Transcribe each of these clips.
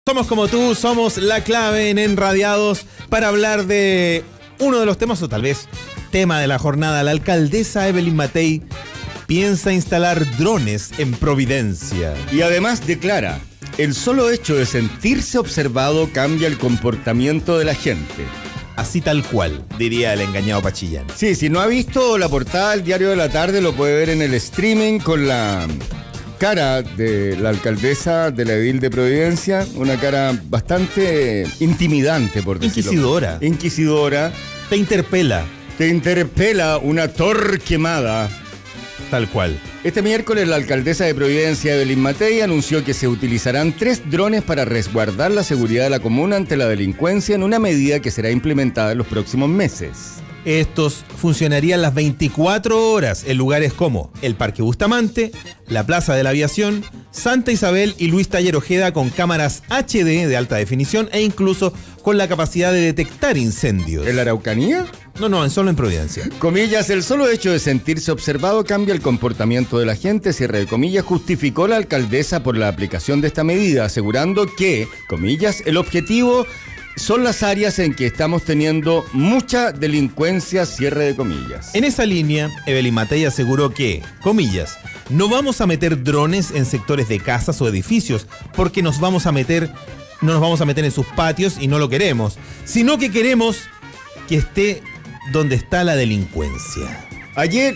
Somos como tú, somos la clave en Enradiados para hablar de uno de los temas, o tal vez tema de la jornada. La alcaldesa Evelyn Matei piensa instalar drones en Providencia. Y además declara, el solo hecho de sentirse observado cambia el comportamiento de la gente. Así tal cual, diría el engañado Pachillán. Sí, si no ha visto la portada del Diario de la Tarde, lo puede ver en el streaming con la cara de la alcaldesa de la edil de Providencia, una cara bastante intimidante, por decirlo. Inquisidora. Te interpela. Te interpela una torquemada. Tal cual. Este miércoles la alcaldesa de Providencia, Evelyn Matei, anunció que se utilizarán 3 drones para resguardar la seguridad de la comuna ante la delincuencia en una medida que será implementada en los próximos meses. Estos funcionarían las 24 horas en lugares como el Parque Bustamante, la Plaza de la Aviación, Santa Isabel y Luis Taller Ojeda, con cámaras HD de alta definición e incluso con la capacidad de detectar incendios. ¿En la Araucanía? No, solo en Providencia. Comillas, el solo hecho de sentirse observado cambia el comportamiento de la gente, cierre de comillas, justificó la alcaldesa por la aplicación de esta medida, asegurando que, comillas, el objetivo son las áreas en que estamos teniendo mucha delincuencia, cierre de comillas. En esa línea, Evelyn Matei aseguró que, comillas, no vamos a meter drones en sectores de casas o edificios porque no nos vamos a meter en sus patios y no lo queremos, sino que queremos que esté donde está la delincuencia. Ayer,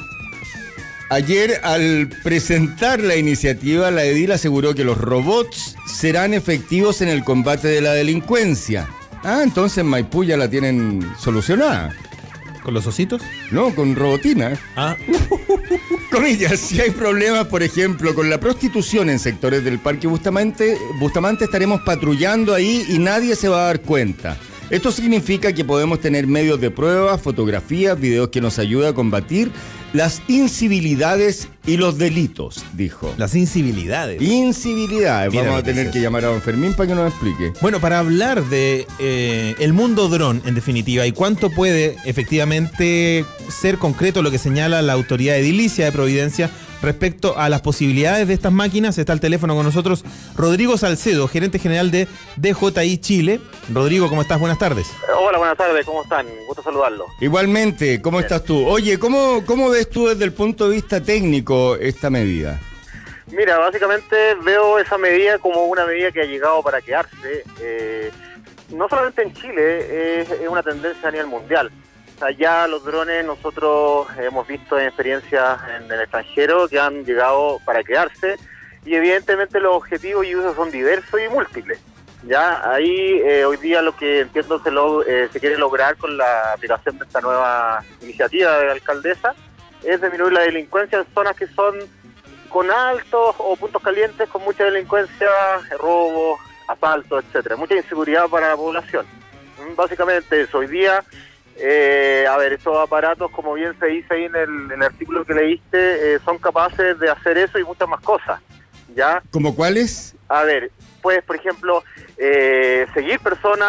al presentar la iniciativa, la edil aseguró que los robots serán efectivos en el combate de la delincuencia. Ah, entonces Maipú ya la tienen solucionada. ¿Con los ositos? No, con robotina. Ah. Comillas, si hay problemas, por ejemplo, con la prostitución en sectores del Parque Bustamante, estaremos patrullando ahí y nadie se va a dar cuenta. Esto significa que podemos tener medios de prueba, fotografías, videos que nos ayuden a combatir las incivilidades y los delitos, dijo. Las incivilidades. Incivilidades. Mira, vamos a tener que llamar a don Fermín para que nos explique. Bueno, para hablar de el mundo dron, en definitiva, y cuánto puede efectivamente ser concreto lo que señala la autoridad edilicia de Providencia respecto a las posibilidades de estas máquinas, está al teléfono con nosotros Rodrigo Salcedo, gerente general de DJI Chile. Rodrigo, ¿cómo estás? Buenas tardes. Hola, buenas tardes, ¿cómo están? Gusto saludarlo. Igualmente, ¿cómo estás tú? Oye, ¿cómo ves tú desde el punto de vista técnico esta medida? Mira, básicamente veo esa medida como una medida que ha llegado para quedarse. No solamente en Chile, es una tendencia a nivel mundial. O sea, ya los drones nosotros hemos visto en experiencias en el extranjero que han llegado para quedarse, y evidentemente los objetivos y usos son diversos y múltiples. Ya ahí hoy día lo que entiendo se quiere lograr con la aplicación de esta nueva iniciativa de la alcaldesa es disminuir la delincuencia en zonas que son con altos o puntos calientes con mucha delincuencia, robos, asaltos, etcétera, mucha inseguridad para la población. Básicamente eso. Hoy día estos aparatos, como bien se dice ahí en el artículo que leíste, son capaces de hacer eso y muchas más cosas, ¿ya? ¿Cómo cuáles? A ver, puedes, por ejemplo, seguir personas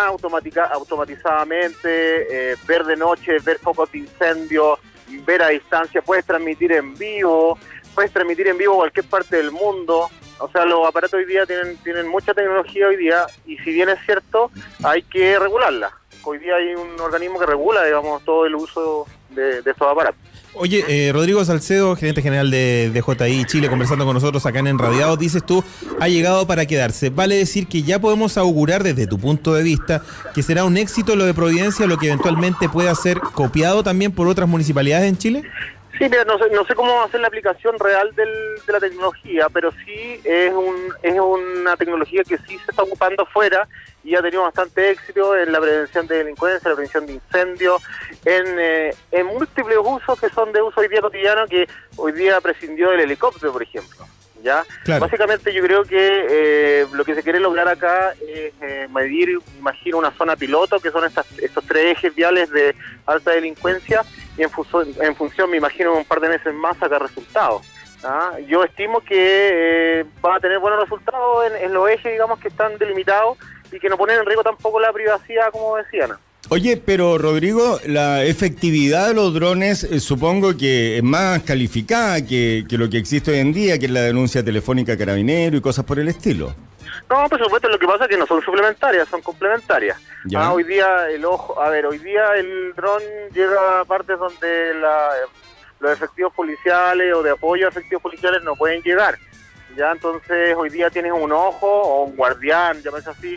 automatizadamente, ver de noche, ver focos de incendio, ver a distancia, puedes transmitir en vivo cualquier parte del mundo. O sea, los aparatos hoy día tienen mucha tecnología hoy día, y si bien es cierto, hay que regularla. Hoy día hay un organismo que regula, digamos, todo el uso de estos aparatos. Oye, Rodrigo Salcedo, gerente general de DJI Chile, conversando con nosotros acá en Enradiados, dices tú, ha llegado para quedarse. Vale decir que ya podemos augurar desde tu punto de vista que será un éxito lo de Providencia, lo que eventualmente pueda ser copiado también por otras municipalidades en Chile. Sí, mira, no sé cómo va a ser la aplicación real de la tecnología, pero sí es una tecnología que sí se está ocupando afuera y ha tenido bastante éxito en la prevención de delincuencia, la prevención de incendios, en múltiples usos que son de uso hoy día cotidiano, que hoy día prescindió del helicóptero, por ejemplo. ¿Ya? Claro. Básicamente yo creo que lo que se quiere lograr acá es medir, imagino, una zona piloto, que son estos 3 ejes viales de alta delincuencia, y en función, me imagino, un par de meses más sacar resultados. Yo estimo que va a tener buenos resultados en los ejes, digamos, que están delimitados y que no ponen en riesgo tampoco la privacidad, como decían. Oye, pero Rodrigo, la efectividad de los drones supongo que es más calificada que lo que existe hoy en día, que es la denuncia telefónica carabinero y cosas por el estilo. No, por supuesto, lo que pasa es que no son suplementarias, son complementarias. Ya. Hoy día hoy día el dron llega a partes donde los efectivos policiales o de apoyo a efectivos policiales no pueden llegar. Ya, entonces hoy día tienes un ojo o un guardián, llámese así,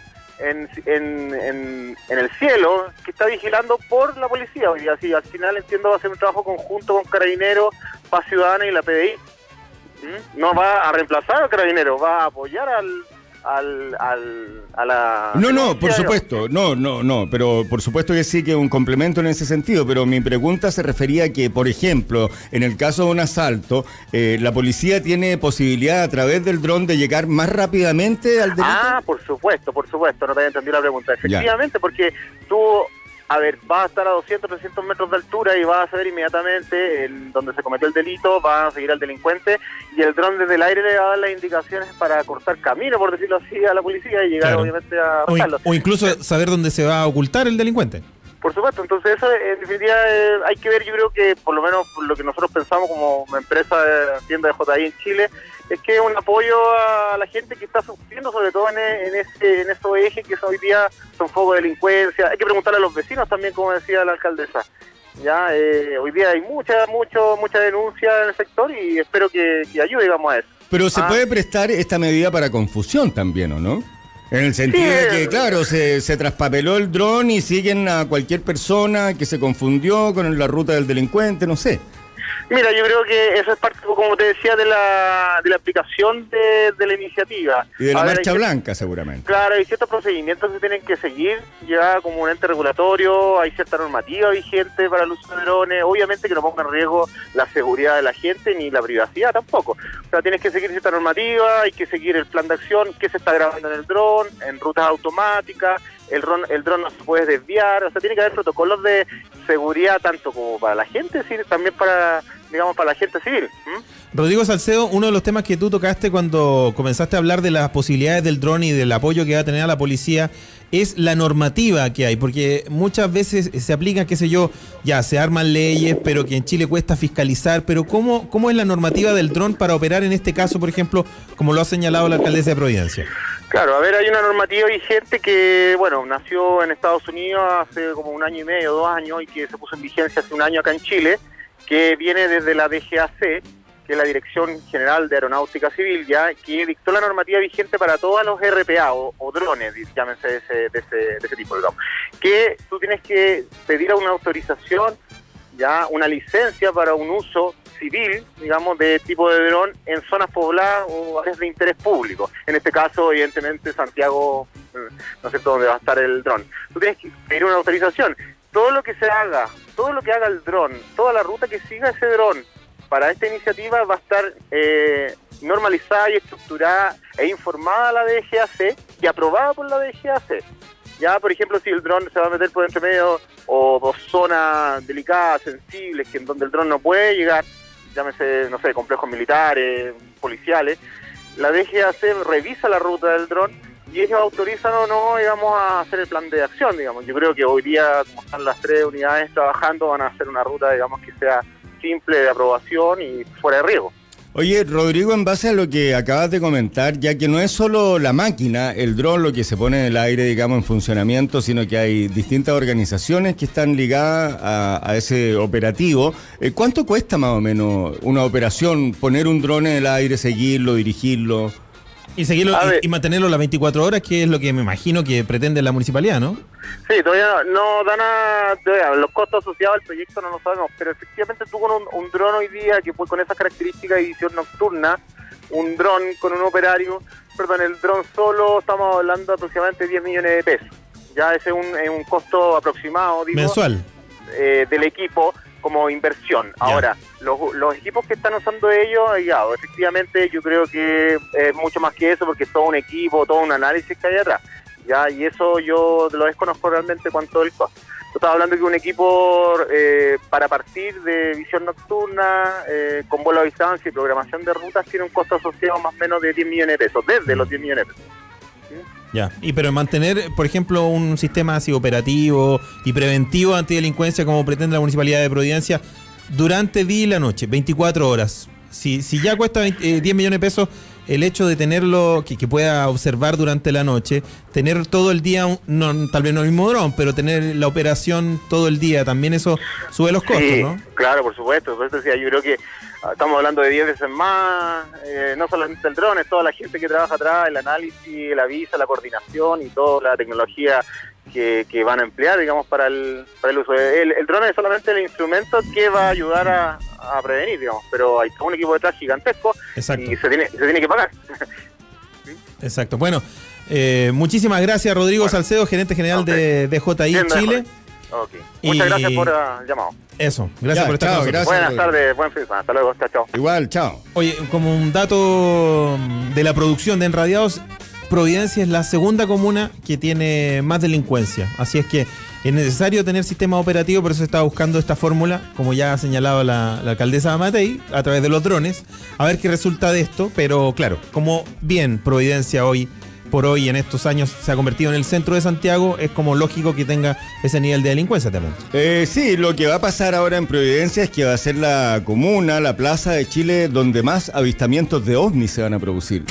en el cielo que está vigilando por la policía. Hoy día sí, al final entiendo va a ser un trabajo conjunto con Carabineros, Paz Ciudadana y la PDI. No va a reemplazar al Carabinero, va a apoyar a la... No, por supuesto, no, pero por supuesto que sí, que es un complemento en ese sentido, pero mi pregunta se refería a que, por ejemplo, en el caso de un asalto, la policía tiene posibilidad a través del dron de llegar más rápidamente al delito. Ah, por supuesto, no te había entendido la pregunta. Efectivamente, porque tú... vas a estar a 200, 300 metros de altura y vas a saber inmediatamente donde se cometió el delito, vas a seguir al delincuente y el dron desde el aire le va a dar las indicaciones para cortar camino, por decirlo así, a la policía y llegar obviamente a arrestarlo. O incluso saber dónde se va a ocultar el delincuente. Por supuesto, entonces eso en definitiva hay que ver, yo creo que por lo menos lo que nosotros pensamos como empresa tienda de JI en Chile, es que es un apoyo a la gente que está sufriendo, sobre todo en estos ejes que hoy día son foco de delincuencia. Hay que preguntarle a los vecinos también, como decía la alcaldesa. Ya hoy día hay mucha denuncia en el sector y espero que ayude, digamos, a eso. Pero se puede prestar esta medida para confusión también, ¿o no? En el sentido de que, claro, se traspapeló el dron y siguen a cualquier persona que se confundió con la ruta del delincuente, no sé. Mira, yo creo que eso es parte, como te decía, de la aplicación de la iniciativa. Y de la marcha blanca, seguramente. Claro, hay ciertos procedimientos que tienen que seguir, ya como un ente regulatorio, hay cierta normativa vigente para el uso de drones, obviamente que no ponga en riesgo la seguridad de la gente ni la privacidad tampoco. O sea, tienes que seguir cierta normativa, hay que seguir el plan de acción, qué se está grabando en el dron, en rutas automáticas, el dron no se puede desviar, o sea, tiene que haber protocolos de seguridad tanto como para la gente, sí, también para la gente civil. Rodrigo Salcedo, uno de los temas que tú tocaste cuando comenzaste a hablar de las posibilidades del dron y del apoyo que va a tener a la policía es la normativa que hay, porque muchas veces se aplica, qué sé yo, ya se arman leyes, pero que en Chile cuesta fiscalizar, pero ¿cómo es la normativa del dron para operar en este caso, por ejemplo, como lo ha señalado la alcaldesa de Providencia? Claro, a ver, hay una normativa vigente que, bueno, nació en Estados Unidos hace como 1 año y medio, 2 años, y que se puso en vigencia hace 1 año acá en Chile, que viene desde la DGAC, que es la Dirección General de Aeronáutica Civil, ya que dictó la normativa vigente para todos los RPA o drones, llámense de ese tipo, digamos, que tú tienes que pedir una autorización, ya una licencia para un uso civil, digamos, de tipo de dron en zonas pobladas o áreas de interés público. En este caso, evidentemente, Santiago, no sé dónde va a estar el dron. Tú tienes que pedir una autorización. Todo lo que haga el dron, toda la ruta que siga ese dron para esta iniciativa va a estar normalizada y estructurada e informada a la DGAC y aprobada por la DGAC. Ya, por ejemplo, si el dron se va a meter por entre medio o zonas delicadas, sensibles, que en donde el dron no puede llegar, llámese, no sé, complejos militares, policiales, la DGAC revisa la ruta del dron y ellos autorizan o no, digamos, a hacer el plan de acción, digamos. Yo creo que hoy día, como están las 3 unidades trabajando, van a hacer una ruta, digamos, que sea simple, de aprobación y fuera de riesgo. Oye, Rodrigo, en base a lo que acabas de comentar, ya que no es solo la máquina, el dron, lo que se pone en el aire, digamos, en funcionamiento, sino que hay distintas organizaciones que están ligadas a ese operativo. ¿Cuánto cuesta más o menos una operación, poner un dron en el aire, seguirlo, dirigirlo? Y seguirlo y mantenerlo las 24 horas, que es lo que me imagino que pretende la municipalidad, ¿no? Sí, todavía no dan los costos asociados al proyecto no lo sabemos, pero efectivamente tú con un dron hoy día que con esas características de visión nocturna, un dron con un operario, el dron solo estamos hablando aproximadamente de 10 millones de pesos. Ya ese es un costo aproximado, digo, mensual del equipo como inversión. Ahora, los equipos que están usando ellos, efectivamente yo creo que es mucho más que eso, porque es todo un equipo, todo un análisis que hay atrás. Ya, y eso yo lo desconozco realmente cuánto es el costo. Yo estaba hablando que un equipo para partir de visión nocturna, con vuelo a distancia y programación de rutas, tiene un costo asociado más o menos de 10 millones de pesos, desde los 10 millones de pesos. Ya, pero mantener, por ejemplo, un sistema así operativo y preventivo antidelincuencia como pretende la Municipalidad de Providencia durante día y la noche, 24 horas. Si ya cuesta 10 millones de pesos, el hecho de tenerlo, que pueda observar durante la noche, tener todo el día, tal vez no el mismo dron, pero tener la operación todo el día, también eso sube los costos, Sí, ¿no? claro, por supuesto. Por eso decía, yo creo que estamos hablando de 10 veces más, no solamente el dron, es toda la gente que trabaja atrás, el análisis, la visa, la coordinación y toda la tecnología que van a emplear, digamos, para el uso. El dron es solamente el instrumento que va a ayudar a prevenir, digamos, pero hay todo un equipo detrás gigantesco. Exacto. Y se tiene que pagar. Exacto. Bueno, muchísimas gracias, Rodrigo Salcedo, gerente general de DJI Chile. Okay. Muchas gracias por el llamado. Eso, gracias por estar con nosotros. Buenas tardes, buen fin de semana. Hasta luego, chao. Igual, chao. Oye, como un dato de la producción de Enradiados, Providencia es la segunda comuna que tiene más delincuencia. Así es que es necesario tener sistema operativo, por eso se está buscando esta fórmula, como ya ha señalado la alcaldesa Matei, a través de los drones, a ver qué resulta de esto. Pero claro, como bien Providencia hoy por hoy en estos años se ha convertido en el centro de Santiago, es como lógico que tenga ese nivel de delincuencia también. Sí, lo que va a pasar ahora en Providencia es que va a ser la comuna, la plaza de Chile, donde más avistamientos de ovnis se van a producir.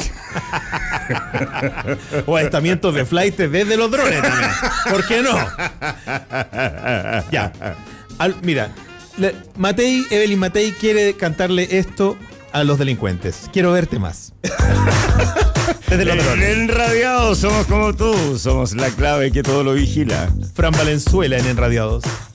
O avistamientos de flight desde los drones también. ¿Por qué no? Ya. Mira, Evelyn Matei quiere cantarle esto a los delincuentes. Quiero verte más. Desde los drones. Enradiados somos como tú, somos la clave que todo lo vigila. Fran Valenzuela en Enradiados.